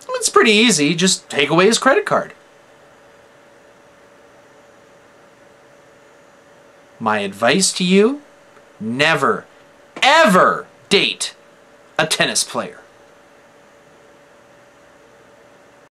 It's pretty easy. Just take away his credit card. My advice to you, never, ever date a tennis player.